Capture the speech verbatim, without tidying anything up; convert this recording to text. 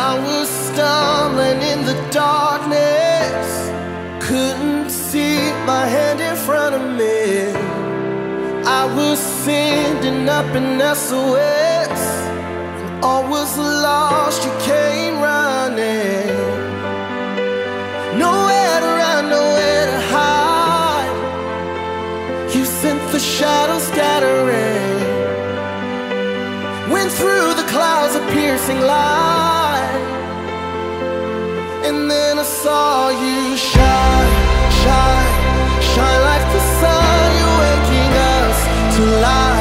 I was stumbling in the darkness, couldn't see my hand in front of me. I was sending up an S O S, and all was lost, you came running. Nowhere to run, nowhere to hide. You sent the shadows scattering, went through the clouds of piercing light. And then I saw you shine, shine, shine like the sun. You're waking us to life.